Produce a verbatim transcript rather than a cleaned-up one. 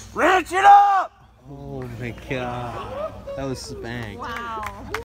Ranch it up! Oh my god. That was spanked. Wow.